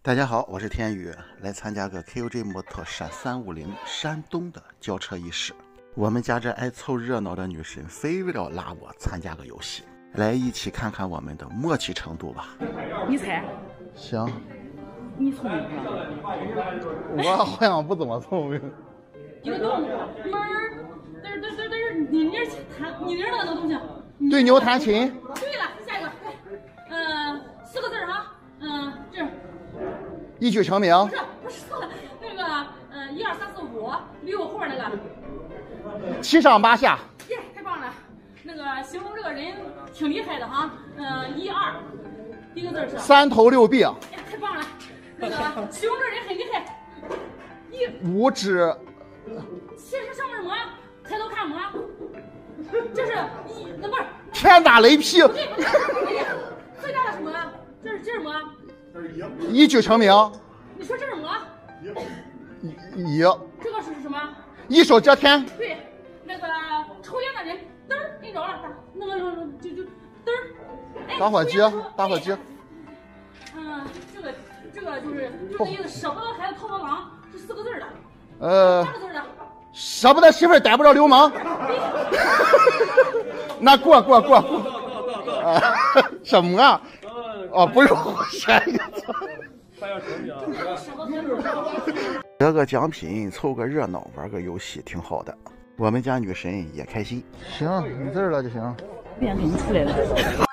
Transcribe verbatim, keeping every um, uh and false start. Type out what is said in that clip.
大家好，我是天宇，来参加个 K U J 摩托闪三五零山东的交车仪式。我们家这爱凑热闹的女神非要拉我参加个游戏，来一起看看我们的默契程度吧。 你猜？ 行。 你聪明吗？ 我好像不怎么聪明。 一个动物，门儿，嘚嘚嘚嘚，拧拧弹，拧拧那个东西。 对牛弹琴。 对了，下一个，呃，四个字哈，嗯，这。 一举成名。 不是不是那个呃一二三四五六后边那个。 七上八下。 耶，太棒了！那个形容这个人挺厉害的哈，呃一二，第一个字是。 三头六臂。 呀，太棒了！那个形容这人很厉害。一。 五指。 其实上面什么？抬头看什么？这是一，那不是。 天打雷劈。 不对不对，最大的什么？这是这是什么？ 一举成名。 你说这是什么？ 乙。 这个是什么？ 一手遮天。 对，那个抽烟的人嘚儿你着了，那个就就嘚儿。 打火机，打火机。 嗯，这个这个就是就那意思，舍不得孩子套房狼是四个字的。 呃。 三个字的。 舍不得媳妇儿逮不着流氓。那过过过过。啊，什么啊？哦，不是我选一个错。得个奖品，凑个热闹，玩个游戏，挺好的。我们家女神也开心。行，你字儿了就行。 别给你出来了。